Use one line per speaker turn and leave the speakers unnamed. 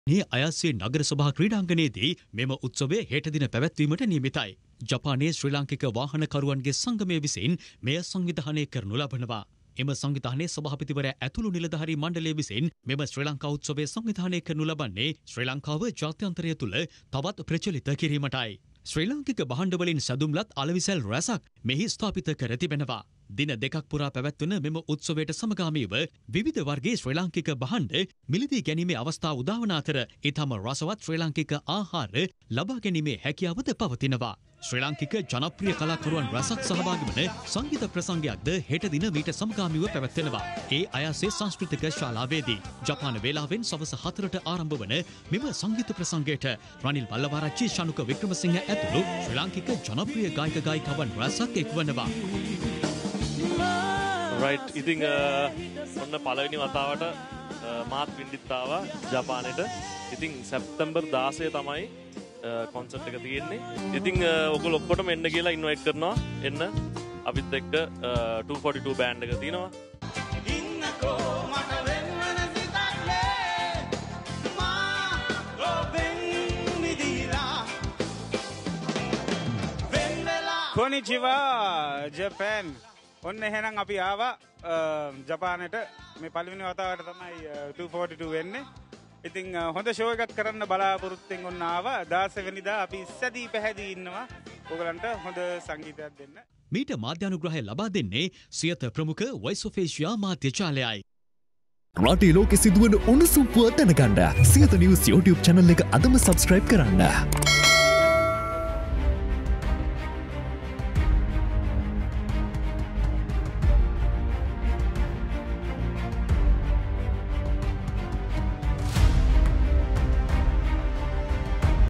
මේ අයස්සේ නගර සභා ක්‍රීඩාංගණයේදී මෙම උත්සවය හෙට දින පැවැත්වීමට නියමිතයි. ජපානයේ ශ්‍රී ලාංකික වාහනකරුවන්ගේ සංගමය විසින් මෙය සංවිධානය කරනු ලබනවා. එම සංවිධානයේ සභාපතිවරයා ඇතුළු නිලධාරී මණ්ඩලය විසින් මෙම ශ්‍රී ලංකා උත්සවය සංවිධානය කරනු ලබන්නේ ශ්‍රී ලංකාව ජාත්‍යන්තරය තුළ තවත් ප්‍රචලිත කිරීමටයි. ශ්‍රී ලාංකික භාණ්ඩවලින් සැදුම්ලත් අලවිසැල් රැසක් මෙහි ස්ථාපිත කර තිබෙනවා. දින දෙකක් පුරා පැවැත්වන මෙම උත්සවයට සමගාමීව විවිධ වර්ගයේ ශ්‍රී ලාංකික භාණ්ඩ මිලදී ගැනීමේ අවස්ථා උදාවන අතර ඊටම රසවත් ශ්‍රී ලාංකික ආහාර ලබා ගැනීමේ හැකියාවද පවතිනවා. ශ්‍රී ලාංකික ජනප්‍රිය කලාකරුවන් රැසක් සහභාගී වන සංගීත ප්‍රසංගයක්ද හෙට දින මීට සමගාමීව පැවැත්වෙනවා. ඒ අයසේ සංස්කෘතික ශාලාවේදී ජපාන වේලාවෙන් සවස 4ට ආරම්භ වන මෙම සංගීත ප්‍රසංගයට රනිල් වල්ලවාරච්චි, ශනුක වික්‍රමසිංහ ඇතුළු ශ්‍රී ලාංකික ජනප්‍රිය ගායක ගායිකවන් රැසක් එක්වනවා.
රයිට්, ඉතින් ඔන්න පළවෙනි වතාවට මාත් වින්දිත් ආවා ජපානයට. ඉතින් සැප්තැම්බර් 16 තමයි කොන්සර්ට් එක තියෙන්නේ. ඉතින් ඔයගොල්ලෝ ඔක්කොටම එන්න කියලා ඉන්වයිට් කරනවා. එන්න අපිත් එක්ක 242 බෑන්ඩ් එක තියෙනවා.
කොනිචිවා ජපාන්. ඔන්න එහෙනම් අපි ආවා ජපානයට. මේ පළවෙනි වතාවට තමයි 242 වෙන්නේ. ඉතින් හොඳ ෂෝ එකක් කරන්න බලාපොරොත්තුෙන් ඔන්න ආවා. 16 වෙනිදා අපි සැදී පැහැදී ඉන්නවා ඔයගලන්ට හොඳ සංගීතයක් දෙන්න.
මීට මාධ්‍යානුග්‍රහය ලබා දෙන්නේ සියත ප්‍රමුඛ වොයිස් ඔෆ් ඒෂියා මාධ්‍යජාලයයි.
රටේ ලෝකෙ සිදුවන උණුසුම් පුවත් දැනගන්න සියත නිවුස් YouTube channel එක අදම subscribe කරන්න.